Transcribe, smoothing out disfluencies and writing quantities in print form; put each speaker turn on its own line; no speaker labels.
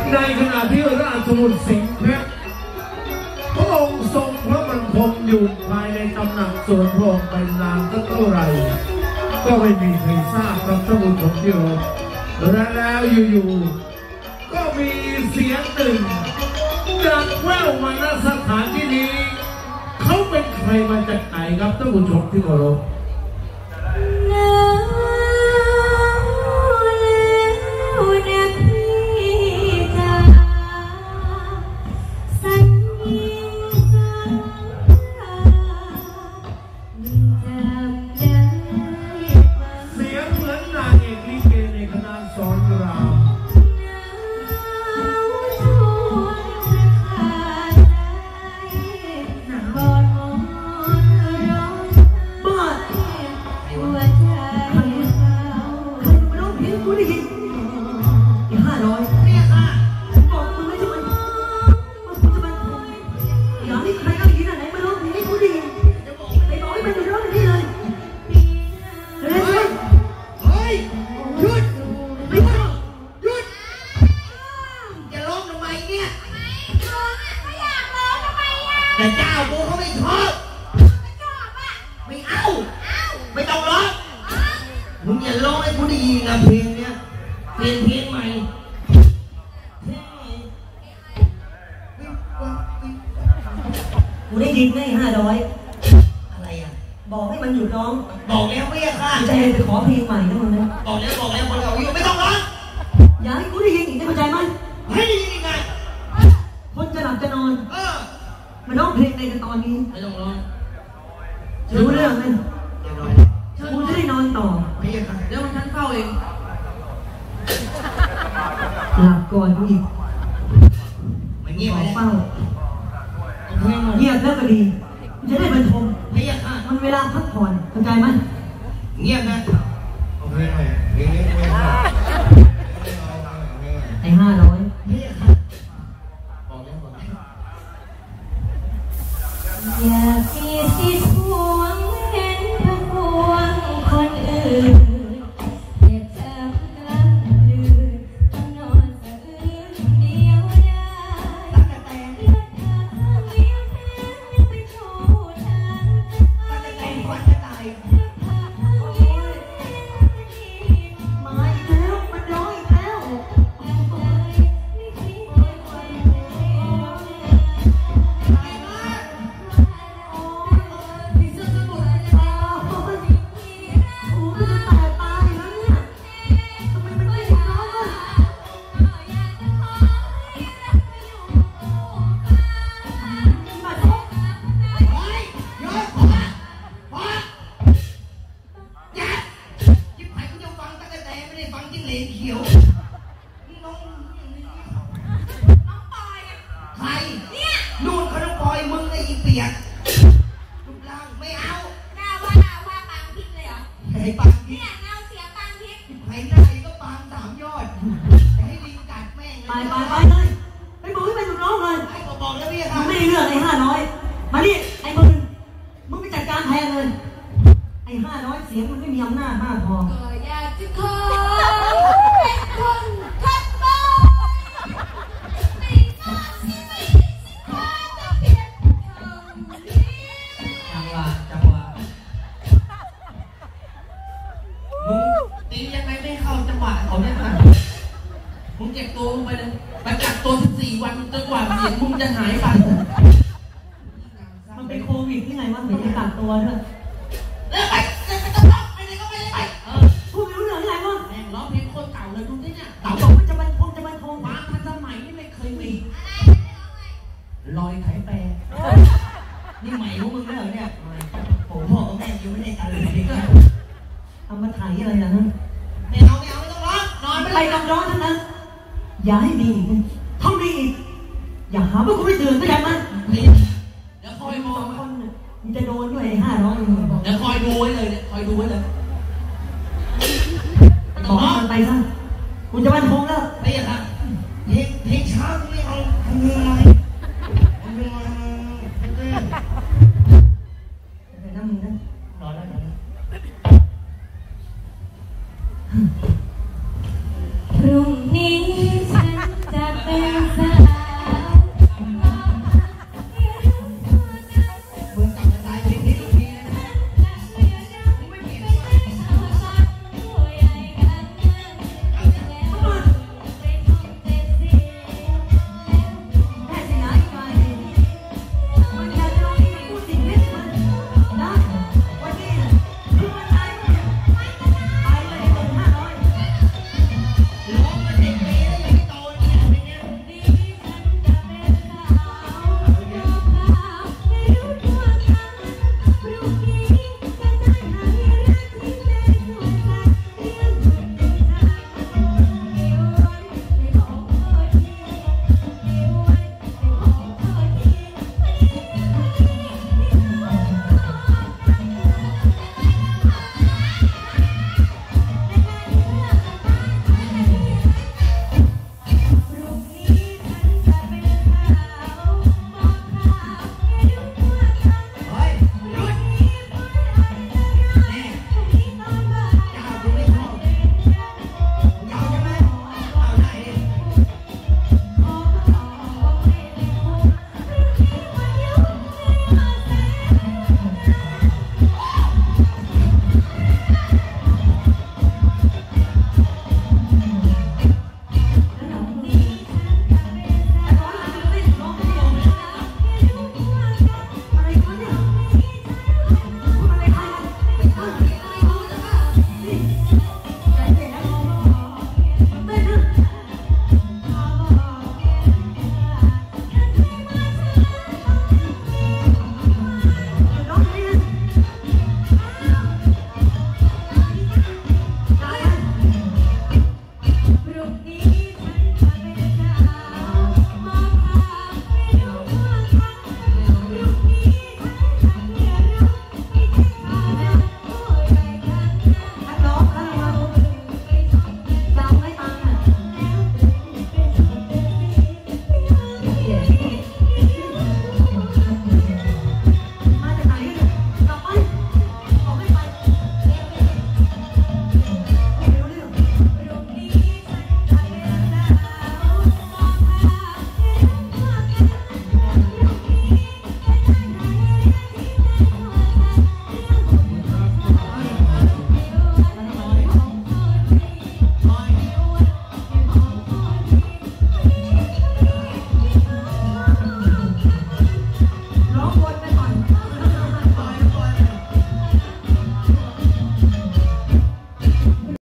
ในขณะที่ราชบุตรสิงห์เพชรพระองค์ทรงพระบรรทมอยู่ภายในตำหนักสวนพระองค์เป็นนานสักเท่าไหร่ก็ไม่มีใครทราบครับท่านผู้ชมที่รักและแล้วอยู่ๆก็มีเสียงหนึ่งดังแว่วมาณสถานที่นี้เขาเป็นใครมาจากไหนครับท่านผู้ชมที่เคารพ
แต่เจ้ากูเขาไม่ชอบไม่เอาไม่ต้องร้องมึงอย่าร้องให้กูได้ยินนะเพลงเนี้ยเพลงใหม่
กูได้ยินไหม500
อะไรอ่ะ
บอกให้มันหยุดร้อง
บอกแล้วไม่อยากฆ่า
ใจไปขอเพลงใหม่นะมึงนะ
บอกแล้วคนเราอยู่ไม่ต้องร้อง
อย่าให้กูได้ยินอีกได้เข้าใจไหม
ให้ได้ยินอีกไง
คนจะหลับจะนอนมาร้องเพลงในตอนนี้
ไม่ต้องร้อง
รู้เรื่องไหมกูจะได้นอนต่อ
ไม่อยากฆ่าเดี๋ยวฉันเข้าเอง
หลับก่อนกูอีก
ไม่เงียบไป
เฝ้าเงียบแล้วก็ดีจะได้บรรทม
ไม่อยากฆ่า
มันเวลาพักผ่อนเข้าใจไหม
เงียบนะ
โอเคไหม
ไอ้500
ไม่อยากฆ่าบอกแล้ว
อยากมีสิทธิ์ห่วงเห็นเธอห่วงคนอื่นเจ็บช้ำกลางลืนต้องนอนสะอื้นเดียวได้เลือดเธอเลี้ยวแทนไปโชว์ทาง
ตั้งแต่แต่งก่อนจะตาย
มาอีกแล้วมันร้องอีกแล้วมาดิไอ้มึงไปจัดการแทนเลยไอ้500เสียงมันไม่มีอำนาจมากพอ
อยากจะขอเป็นคนคัดบอลไม่มาสิไม่สิขอจะเพียง
จังหวะมึงตียังไงไม่เข้าจังหวะเขาเนี่ยนะมึงเก็บตัวมึงไปเลยไปกักตัว14 วันจนกว่าเสียงมึงจะหายไป
มันเป็นโควิดที่ไหนวะถึงจะกักตัวด้วย
แล้วไปต้องร้องไปไหนก็ไม่ได้ไป
พูดไม่รู้เรื่องอะไรวะ
แม่งร้องเพลงคนเก่าเลยดูสิเนี่ย
เต่าบอกว่าจะมันคง
มาทันสมัยนี่ไม่เคยมีลอยไถแปรนี่ใหม่ของมึงแล้วเนี่ยโอ้พ่อกับแม่ยังไม่ได้กันเลย
เอามาถ่ายอะไรนะ
ไม่ต้องร้องนอน
ไปกับร้อนทั้งนั้นอย่าให้มีอีกเท่านี้อีกอย่าหาว่ากูไม่ตื่นก็ได้มั้ย
เดี๋ยวคอยมอง
คนมันจะโดนด้วย500
เดี๋ยวคอยดูไว้เลยเนี่ยคอยดูไว้เลย
บอกมันไปซะกูจะมันคงแล้ว